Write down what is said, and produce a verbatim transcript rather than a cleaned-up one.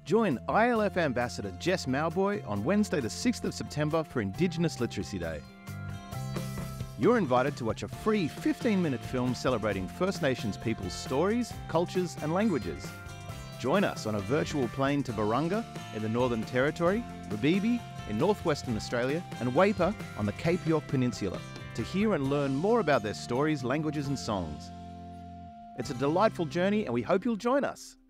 Join I L F Ambassador Jessica Mauboy on Wednesday the sixth of September for Indigenous Literacy Day. You're invited to watch a free fifteen minute film celebrating First Nations people's stories, cultures and languages. Join us on a virtual plane to Barunga in the Northern Territory, Rabibi in northwestern Australia and Waipa on the Cape York Peninsula to hear and learn more about their stories, languages and songs. It's a delightful journey and we hope you'll join us.